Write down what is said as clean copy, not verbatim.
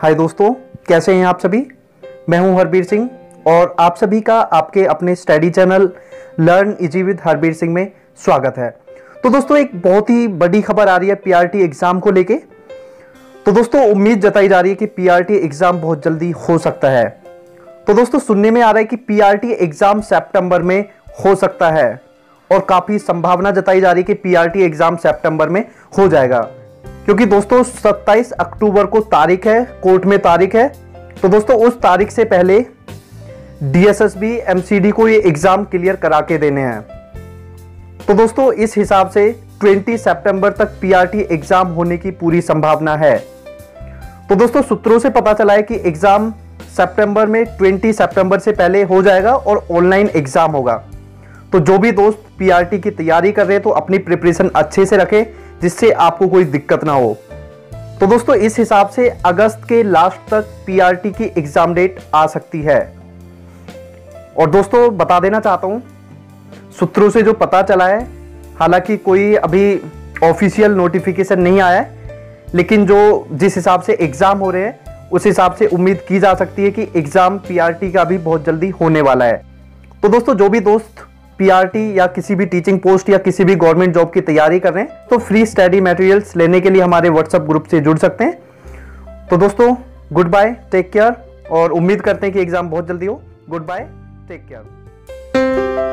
हाय दोस्तों, कैसे हैं आप सभी। मैं हूं हरबीर सिंह और आप सभी का आपके अपने study channel learn easy with Harbir Singh में स्वागत है। तो दोस्तों, एक बहुत ही बड़ी खबर आ रही है पीआरटी एग्जाम को लेके। तो दोस्तों, उम्मीद जताई जा रही है कि पीआरटी एग्जाम बहुत जल्दी हो सकता है। तो दोस्तों, सुनने में आ रहा है कि पीआरटी एग्जाम सितंबर में हो सकता है और काफी संभावना जताई जा रही है कि पीआरटी एग्जाम सितंबर में हो जाएगा, क्योंकि दोस्तों 27 अक्टूबर को तारीख है, कोर्ट में तारीख है। तो दोस्तों, उस तारीख से पहले डीएसएसबी एमसीडी को ये एग्जाम क्लियर करा के देने हैं। तो दोस्तों, इस हिसाब से 20 सितंबर तक पीआरटी एग्जाम होने की पूरी संभावना है। तो दोस्तों, सूत्रों से पता चला है कि एग्जाम सितंबर में 20 सितंबर से पहले हो जाएगा और ऑनलाइन एग्जाम होगा। तो जो भी दोस्त पीआरटी की तैयारी कर रहे हैं तो अपनी प्रिपरेशन अच्छे से रखें, जिससे आपको कोई दिक्कत ना हो। तो दोस्तों, इस हिसाब से अगस्त के लास्ट तक पीआरटी की एग्जाम डेट आ सकती है। और दोस्तों, बता देना चाहता हूं, सूत्रों से जो पता चला है, हालांकि कोई अभी ऑफिशियल नोटिफिकेशन नहीं आया है, लेकिन जो जिस हिसाब से एग्जाम हो रहे हैं उस हिसाब से उम्मीद की जा सकती है कि एग्जाम पीआरटी का भी बहुत जल्दी होने वाला है। तो दोस्तों, जो भी दोस्त पीआरटी या किसी भी टीचिंग पोस्ट या किसी भी गवर्नमेंट जॉब की तैयारी कर रहे हैं तो फ्री स्टडी मटेरियल्स लेने के लिए हमारे व्हाट्सएप ग्रुप से जुड़ सकते हैं। तो दोस्तों, गुड बाय, टेक केयर, और उम्मीद करते हैं कि एग्जाम बहुत जल्दी हो। Good bye, take care.